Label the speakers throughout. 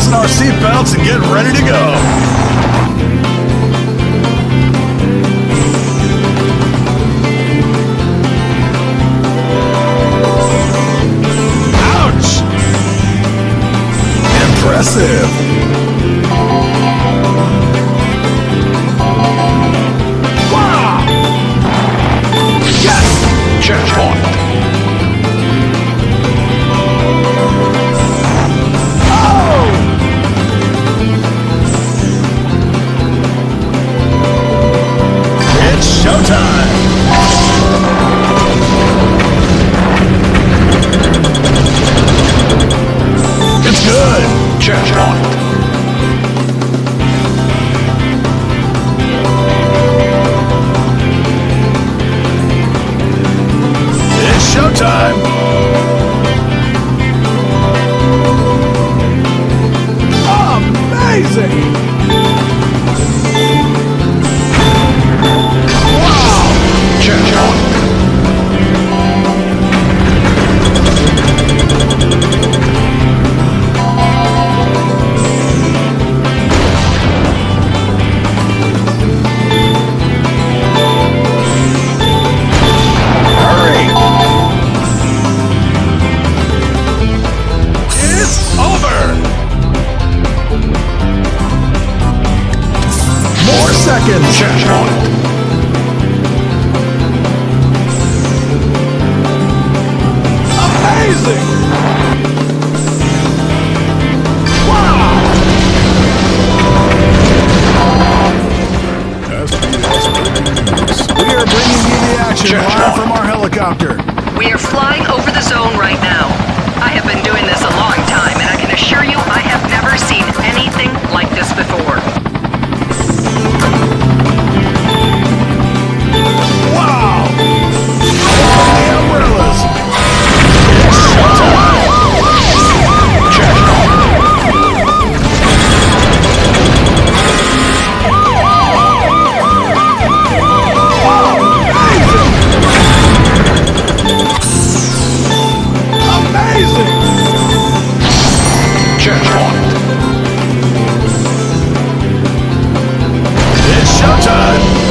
Speaker 1: Fasten our seatbelts and get ready to go. Ouch! Impressive. Wow! Yes! Checkpoint. Showtime! It's good! Checkpoint. It's showtime! Amazing! Seconds. Checkpoint. Amazing! Wow! We are bringing you the action live from our helicopter.
Speaker 2: We are flying over the zone right now. I have been doing this a long time, and I can assure you I have never seen anything like this before.
Speaker 1: Wow! The umbrellas! It's showtime! Amazing! Checkpoint. It's showtime!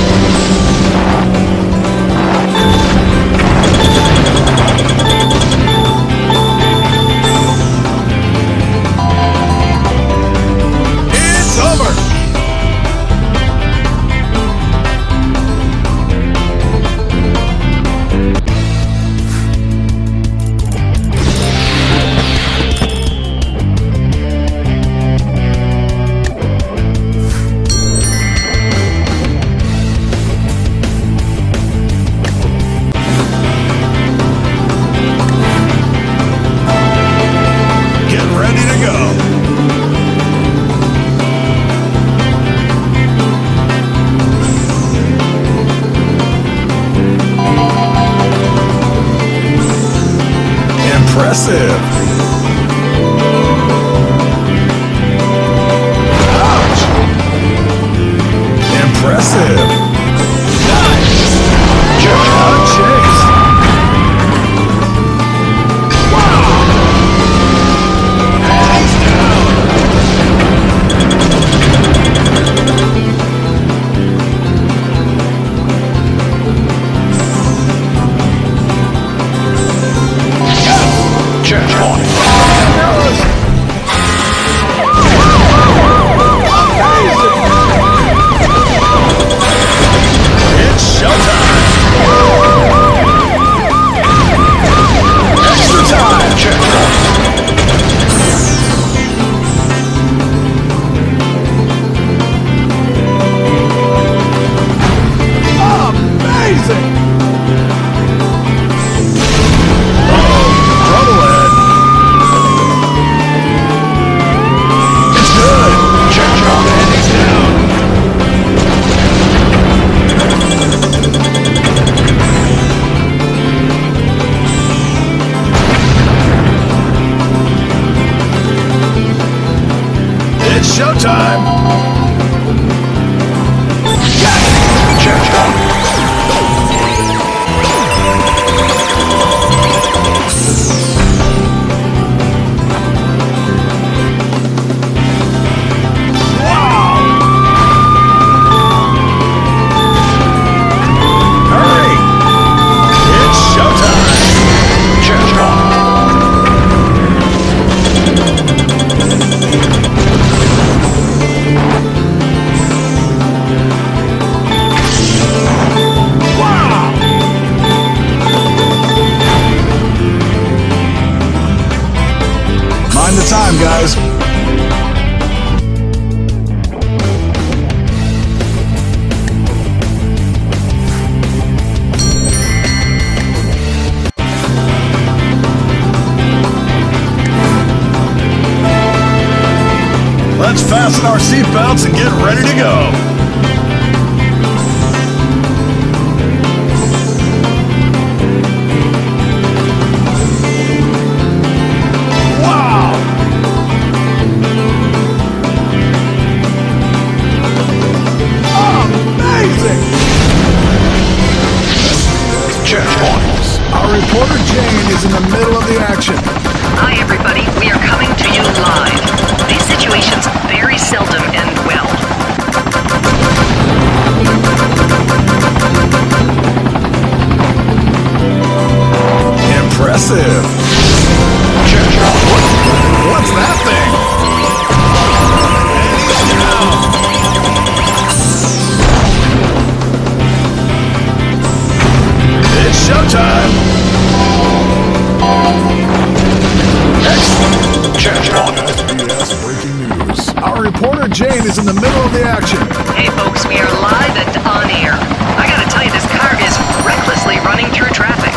Speaker 1: Impressive! Ouch! Impressive! Nice! Good chase! Wow! Hands down! Checkpoint. It's showtime. Extra time. Checkpoint. Amazing. It's showtime! Yes! Checkpoint! guys. Let's fasten our seatbelts and get ready to go. Wow! Amazing! Checkpoints. Our reporter Jane is in the middle of the action.
Speaker 2: Hi, everybody. We are coming to you live. These situations very seldom end well.
Speaker 1: Impressive. What's that thing? It's showtime. Excellent. SBS breaking news. Our reporter Jane is in the middle of the action.
Speaker 2: Hey, folks, we are live and on air. I gotta tell you, this car is recklessly running through traffic.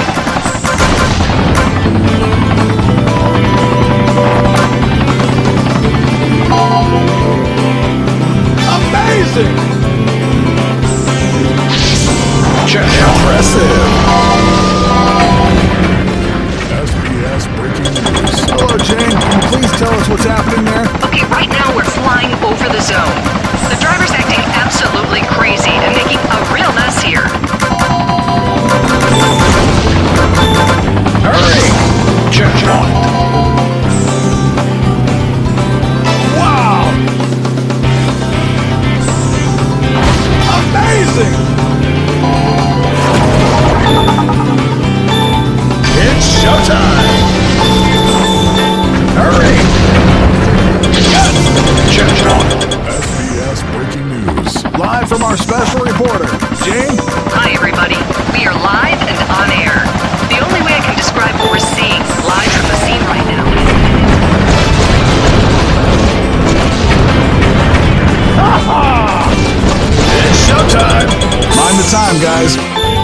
Speaker 1: Amazing! Impressive! SBS breaking news. Hello, Jane. Can you please tell us what's happening there?
Speaker 2: Okay, right now we're flying over the zone. The driver's acting absolutely crazy and making a real mess here.
Speaker 1: Hurry! Checkpoint. Wow! Amazing! It's showtime! Hurry! Yes! Checkpoint. SBS breaking news. Live from our special reporter, Jane.
Speaker 2: Hi, everybody. We are live and on air. The only way I can describe what we're seeing live from the scene right now.
Speaker 1: It's showtime! Mind the time, guys.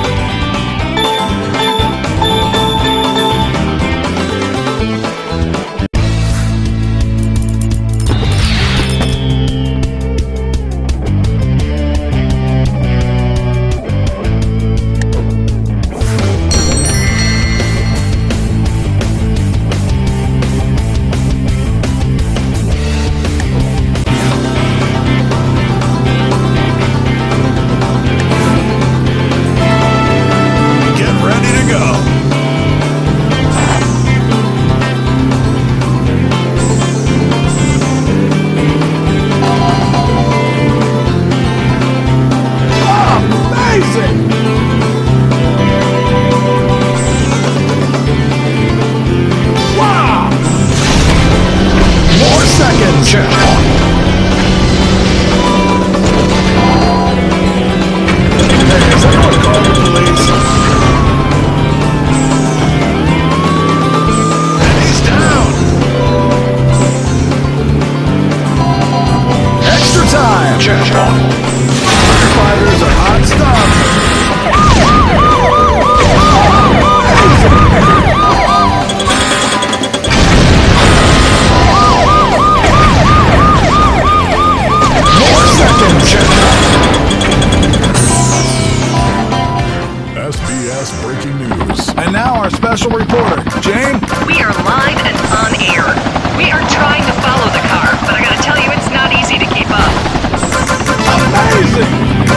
Speaker 1: Special reporter, Jane?
Speaker 2: We are live and on air. We are trying to follow the car, but I gotta tell you, it's not easy to keep up.
Speaker 1: Amazing!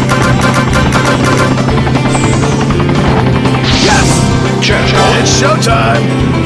Speaker 1: Yes! It's showtime!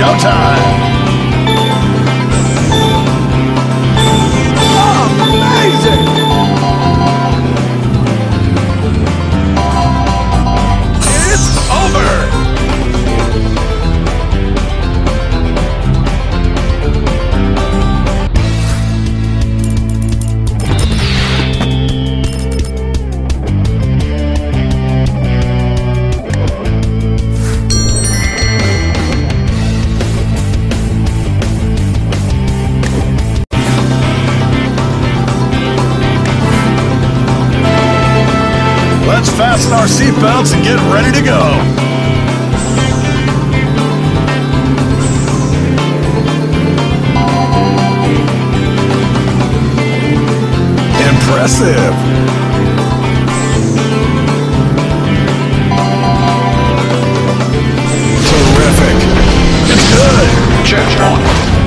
Speaker 1: showtime! Amazing! It's over! Let's fasten our seatbelts and get ready to go. Impressive. Terrific. It's good. Check one.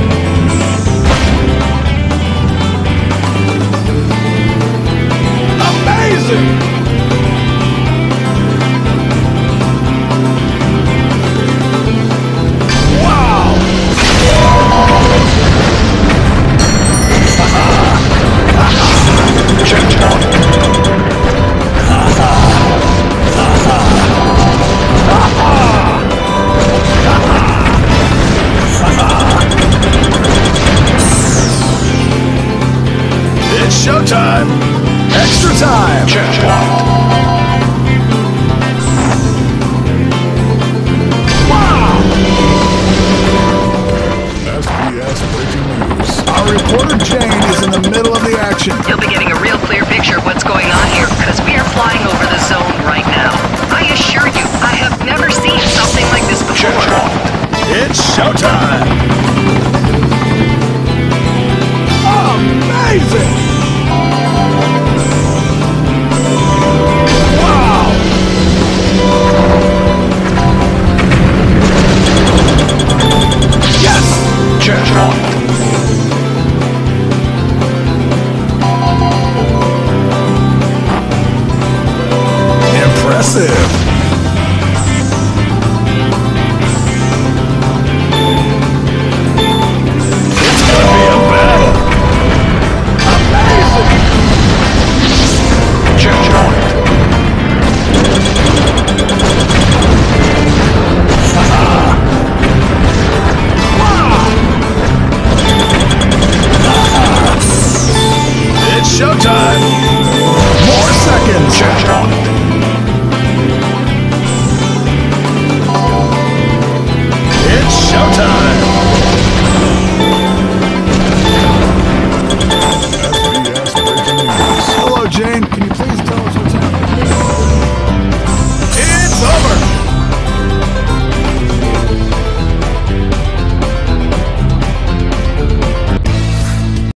Speaker 1: Amazing. It's showtime! Extra time! Checkpoint! Wow! SBS breaking news. Our reporter Jane is in the middle of the action.
Speaker 2: You'll be getting a real clear picture of what's going on here, because we are flying over the zone right now. I assure you, I have never seen something like this before.
Speaker 1: Checkpoint! It's showtime! Amazing! Wow! Yes! Checkpoint! Impressive! It's gonna be a battle! Amazing! Checkpoint! It's showtime! More seconds! Checkpoint! It's showtime! SBS breaking news. Hello, Jane. Can you